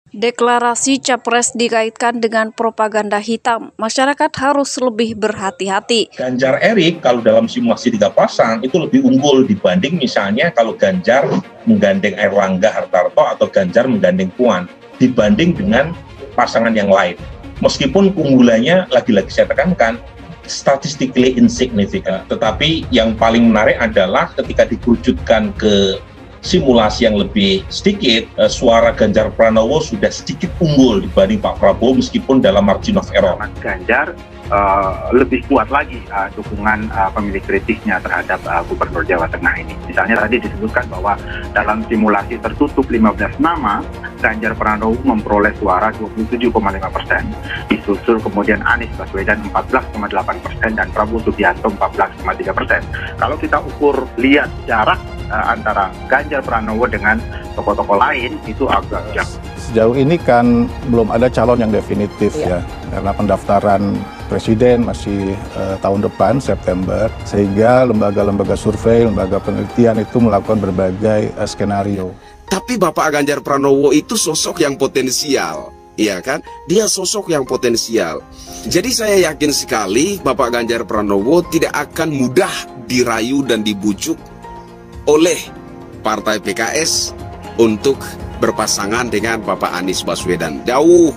Deklarasi Capres dikaitkan dengan propaganda hitam. Masyarakat harus lebih berhati-hati. Ganjar Erik kalau dalam simulasi 3 pasang itu lebih unggul dibanding misalnya kalau Ganjar menggandeng Airlangga Hartarto atau Ganjar menggandeng Puan dibanding dengan pasangan yang lain. Meskipun keunggulannya lagi-lagi saya tekankan statistically insignificant, tetapi yang paling menarik adalah ketika dikerucutkan ke simulasi yang lebih sedikit, suara Ganjar Pranowo sudah sedikit unggul dibanding Pak Prabowo meskipun dalam margin of error. Mas Ganjar lebih kuat lagi dukungan pemilih kritisnya terhadap Gubernur Jawa Tengah ini. Misalnya tadi disebutkan bahwa dalam simulasi tertutup 15 nama, Ganjar Pranowo memperoleh suara 27,5%, disusul kemudian Anies Baswedan 14,8% dan Prabowo Subianto 14,3%. Kalau kita ukur lihat jarak antara Ganjar Pranowo dengan tokoh-tokoh lain itu agak jauh. Sejauh ini kan belum ada calon yang definitif ya, karena pendaftaran presiden masih tahun depan September, sehingga lembaga-lembaga survei, lembaga penelitian itu melakukan berbagai skenario. Tapi Bapak Ganjar Pranowo itu sosok yang potensial, iya kan? Dia sosok yang potensial. Jadi saya yakin sekali Bapak Ganjar Pranowo tidak akan mudah dirayu dan dibujuk oleh Partai PKS untuk berpasangan dengan Bapak Anies Baswedan. Jauh.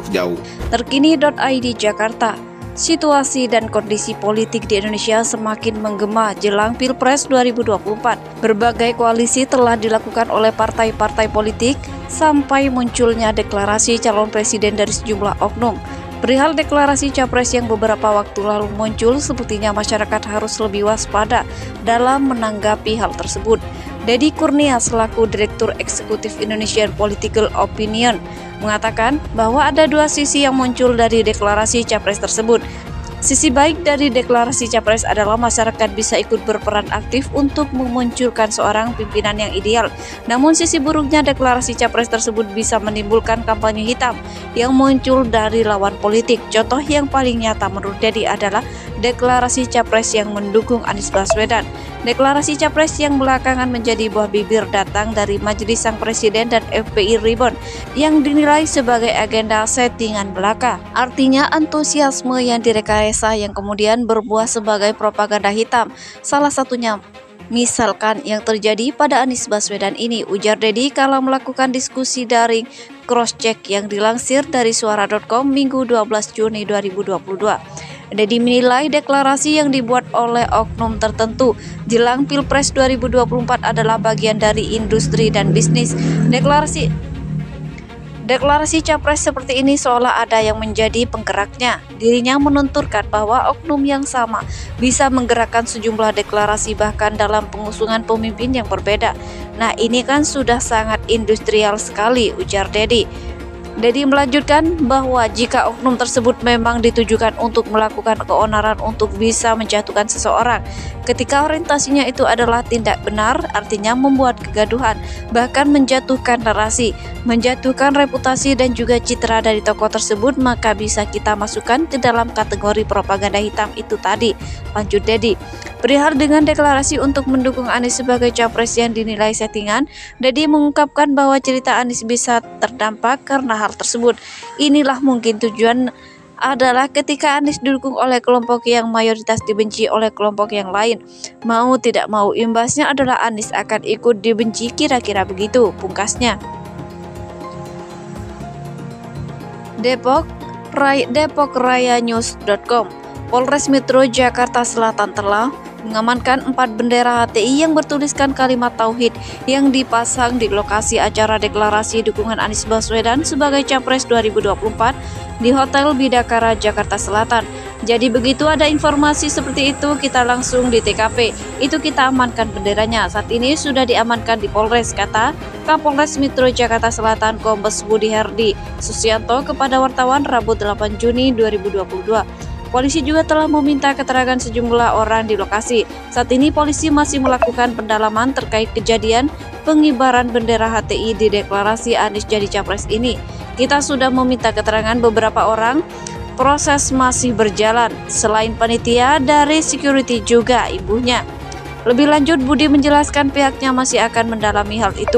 Terkini.id Jakarta. Situasi dan kondisi politik di Indonesia semakin menggema jelang Pilpres 2024. Berbagai koalisi telah dilakukan oleh partai-partai politik sampai munculnya deklarasi calon presiden dari sejumlah oknum. Perihal deklarasi Capres yang beberapa waktu lalu muncul, sepertinya masyarakat harus lebih waspada dalam menanggapi hal tersebut. Dedi Kurnia selaku Direktur Eksekutif Indonesian Political Opinion mengatakan bahwa ada dua sisi yang muncul dari deklarasi Capres tersebut. Sisi baik dari deklarasi Capres adalah masyarakat bisa ikut berperan aktif untuk memunculkan seorang pimpinan yang ideal. Namun sisi buruknya deklarasi Capres tersebut bisa menimbulkan kampanye hitam yang muncul dari lawan politik. Contoh yang paling nyata menurut Dedi adalah deklarasi Capres yang mendukung Anies Baswedan. Deklarasi Capres yang belakangan menjadi buah bibir datang dari Majelis Sang Presiden dan FPI Ribon yang dinilai sebagai agenda settingan belaka. Artinya antusiasme yang direkayasa yang kemudian berbuah sebagai propaganda hitam. Salah satunya misalkan yang terjadi pada Anies Baswedan ini, ujar Dedi kala melakukan diskusi daring cross-check yang dilansir dari suara.com Minggu 12 Juni 2022. Dedi menilai deklarasi yang dibuat oleh oknum tertentu jelang Pilpres 2024 adalah bagian dari industri dan bisnis. Deklarasi Capres seperti ini seolah ada yang menjadi penggeraknya. Dirinya menunturkan bahwa oknum yang sama bisa menggerakkan sejumlah deklarasi bahkan dalam pengusungan pemimpin yang berbeda. Nah, ini kan sudah sangat industrial sekali, ujar Dedi. Dedi melanjutkan bahwa jika oknum tersebut memang ditujukan untuk melakukan keonaran untuk bisa menjatuhkan seseorang, ketika orientasinya itu adalah tindak benar, artinya membuat kegaduhan, bahkan menjatuhkan narasi, menjatuhkan reputasi dan juga citra dari tokoh tersebut, maka bisa kita masukkan ke dalam kategori propaganda hitam itu tadi, lanjut Dedi. Perihal dengan deklarasi untuk mendukung Anies sebagai capres yang dinilai settingan, Dedi mengungkapkan bahwa cerita Anies bisa terdampak karena hal tersebut. Inilah mungkin tujuan adalah ketika Anies didukung oleh kelompok yang mayoritas dibenci oleh kelompok yang lain. Mau tidak mau imbasnya adalah Anies akan ikut dibenci, kira-kira begitu, pungkasnya. Depokrayanews.com. Polres Metro Jakarta Selatan telah mengamankan 4 bendera HTI yang bertuliskan kalimat tauhid yang dipasang di lokasi acara deklarasi dukungan Anies Baswedan sebagai Capres 2024 di Hotel Bidakara, Jakarta Selatan. Jadi begitu ada informasi seperti itu, kita langsung di TKP. Itu kita amankan benderanya. Saat ini sudah diamankan di Polres, kata Kapolres Metro Jakarta Selatan Kombes Budi Herdi Susianto kepada wartawan Rabu 8 Juni 2022. Polisi juga telah meminta keterangan sejumlah orang di lokasi. Saat ini polisi masih melakukan pendalaman terkait kejadian pengibaran bendera HTI di deklarasi Anies jadi Capres ini. Kita sudah meminta keterangan beberapa orang. Proses masih berjalan. Selain panitia, dari security juga ibunya. Lebih lanjut, Budi menjelaskan pihaknya masih akan mendalami hal itu.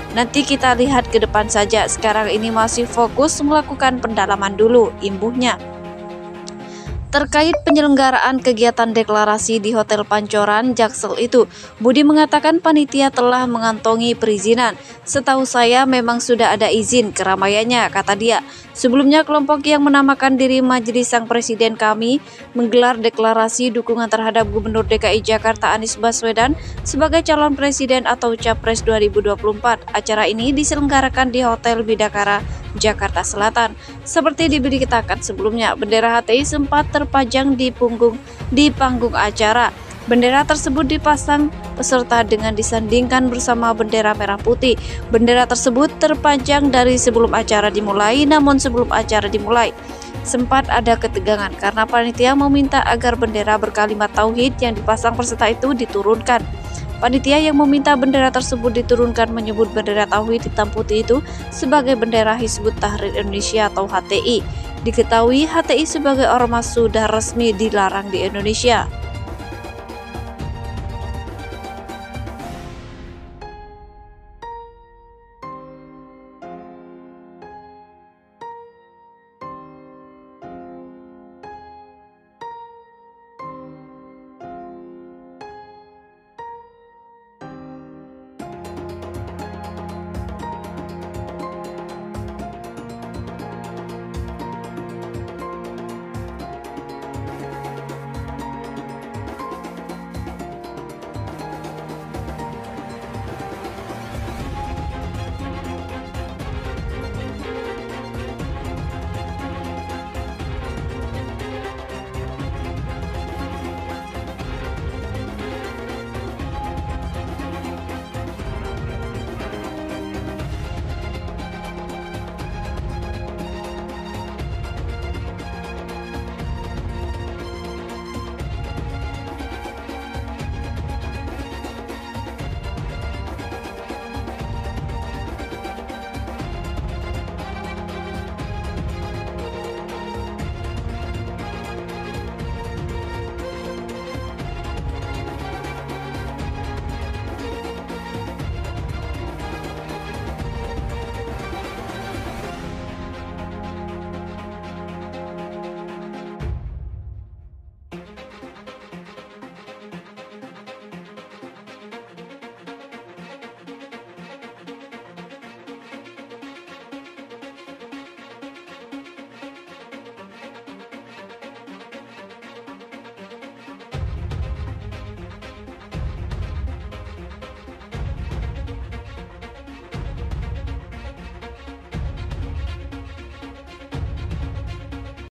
Nanti kita lihat ke depan saja, sekarang ini masih fokus melakukan pendalaman dulu, imbuhnya. Terkait penyelenggaraan kegiatan deklarasi di Hotel Pancoran, Jaksel itu, Budi mengatakan panitia telah mengantongi perizinan. Setahu saya memang sudah ada izin keramaiannya, kata dia. Sebelumnya kelompok yang menamakan diri Majelis Sang Presiden Kami menggelar deklarasi dukungan terhadap Gubernur DKI Jakarta Anies Baswedan sebagai calon presiden atau Capres 2024. Acara ini diselenggarakan di Hotel Bidakara, Jakarta Selatan. Seperti diberitakan sebelumnya, bendera HTI sempat terpajang di panggung acara. Bendera tersebut dipasang peserta dengan disandingkan bersama bendera merah putih. Bendera tersebut terpajang dari sebelum acara dimulai, namun sebelum acara dimulai sempat ada ketegangan karena panitia meminta agar bendera berkalimat tauhid yang dipasang peserta itu diturunkan. Panitia yang meminta bendera tersebut diturunkan menyebut bendera tauhid hitam putih itu sebagai bendera Hizbut Tahrir Indonesia atau HTI. Diketahui HTI sebagai ormas sudah resmi dilarang di Indonesia.